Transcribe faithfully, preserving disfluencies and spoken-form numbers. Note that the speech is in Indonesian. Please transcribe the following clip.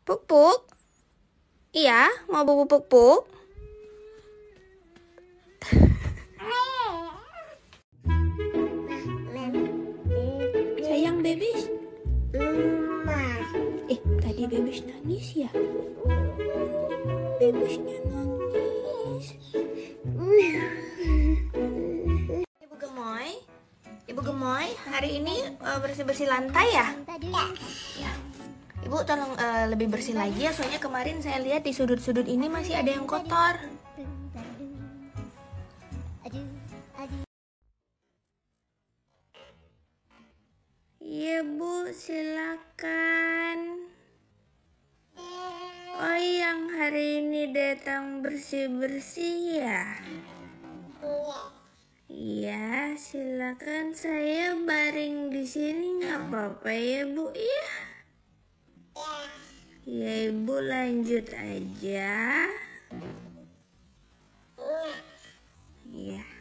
Puk-puk? Iya, mau bobo puk-puk? Sayang bebis. Eh, tadi bebis nangis ya? Bebisnya nangis. Ibu Gemoy, Ibu Gemoy, hari ini uh, bersih-bersih lantai ya? Ya. Ibu tolong uh, lebih bersih lagi ya, soalnya kemarin saya lihat di sudut-sudut ini masih ada yang kotor. Iya Bu, silakan. Oh, yang hari ini datang bersih-bersih ya? Iya, silakan, saya baring di sini nggak apa-apa ya Bu ya? Ya Ibu lanjut aja. Iya.